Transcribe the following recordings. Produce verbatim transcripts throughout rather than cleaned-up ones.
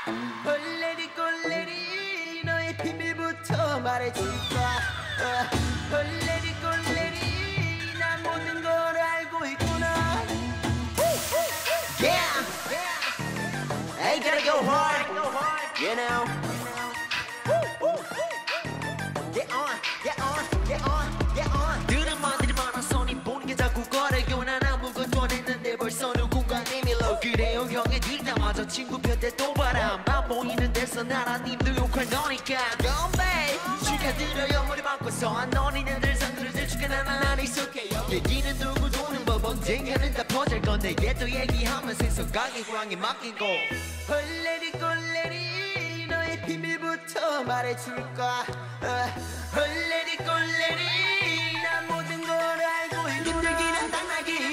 헐레리 꼴레리 너의 비밀부터 말해줄까. 헐레리 꼴레리 난 모든 걸 알고 있구나. Yeah, I gotta go hard, you know. Get on, get on, get on, get on. 들은 말들이 많아 손이 보는 게 자꾸 거래요. 난 아무것도 안 했는데 벌써 누군가 내밀러. 그래요 형의 일당마저 친구 편대 또바람 안 보이는 데서 나라님도 욕할 너니까. Gone babe 축하드려요 머리 바꿔서 안 노린 애들 상들을 들추게 나는 안 익숙해요. 얘기는 누구 도는 법 언젠가는 다 퍼질 건데 얘 또 얘기하면 생석하게 광에 맡기고. 헐레리 꼴레리 너의 비밀부터 말해줄까. 헐레리 꼴레리 난 모든 걸 알고 있구나. 힘들기는 당나귀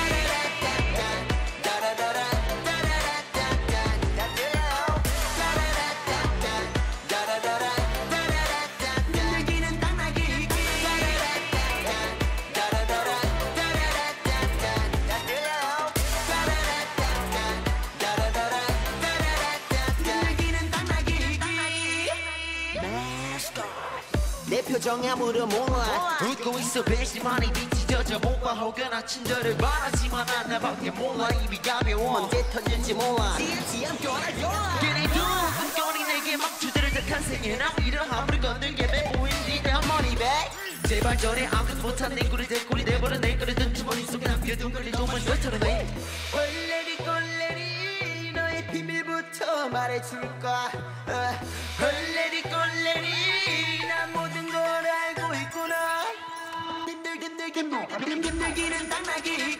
내 표정 아무도 몰라. 웃고 있어 배심만이 뒤찢어져 못봐. 혹여나 친절을 바라지만 난 나밖에 몰라. 입이 가벼워 언제 터질지 몰라. 지지 않고 알려라. 걔네 둥근 거리 내게 막 주제를 듯한 생에 나 위로 아무리 건들게 배 보인 니가 머니백. 제발 저래 아무것도 못한 내 꼴이 내 꼴이 돼버려. 내 꼴이 든 주머니 속에 남겨둔 걸리 정말 너처럼 해. 헐레리 꼴레리 너의 비밀부터 말해줄까. 헐레리 꼴레리 난 모든 걸 알고 있구나. 힘들 힘들 힘들 힘들 힘들기는 당나귀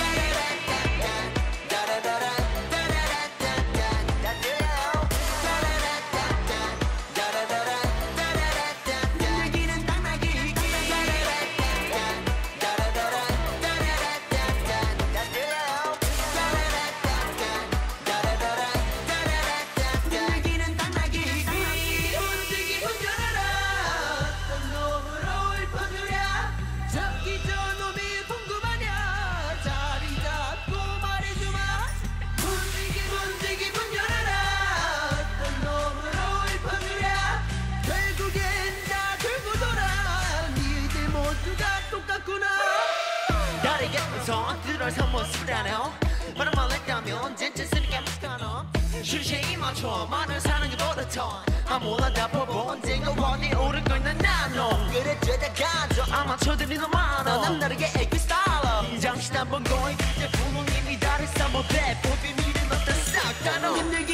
들어서 못 쓰라노. 말만 했다면 진짜 쓰니까 못가노. 실체에 맞춰 말을 사는 게 버릇터. 아 몰라 다 퍼보 언젠가 원이 오를 걸 난 나노. 그래 죄다 가져 아마추어들이 너무 많아. 난 나르게 애기 스타일러 장신 한번 거의 이제 부모님이 다를 삼보 배 비밀은 없다 싹 다 너.